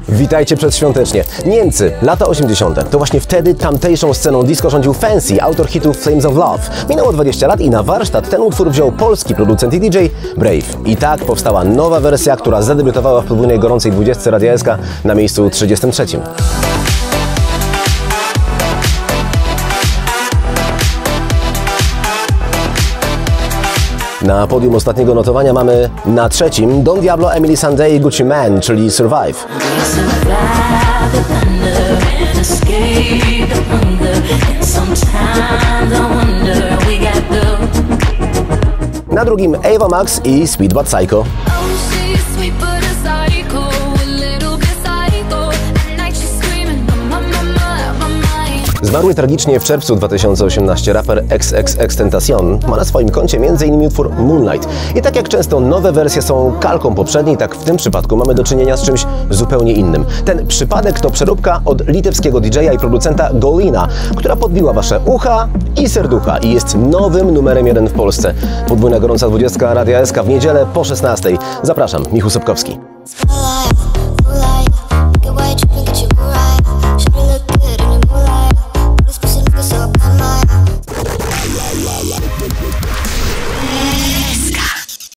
Witajcie przedświątecznie. Niemcy, lata 80. To właśnie wtedy tamtejszą sceną disco rządził Fancy, autor hitów Flames of Love. Minęło 20 lat i na warsztat ten utwór wziął polski producent i DJ Brave. I tak powstała nowa wersja, która zadebiutowała w podwójnej gorącej 20 Radia SK na miejscu 33. Na podium ostatniego notowania mamy na trzecim Don Diablo, Emily Sandé i Gucci Mane, czyli Survive. Na drugim Ava Max i Sweet But Psycho. Zmarły tragicznie w czerwcu 2018 raper XXXTentacion ma na swoim koncie m.in. utwór Moonlight. I tak jak często nowe wersje są kalką poprzedniej, tak w tym przypadku mamy do czynienia z czymś zupełnie innym. Ten przypadek to przeróbka od litewskiego DJ-a i producenta Golina, która podbiła wasze ucha i serducha i jest nowym numerem 1 w Polsce. Podwójna gorąca 20 Radia SK w niedzielę po 16. Zapraszam, Michał Sobkowski.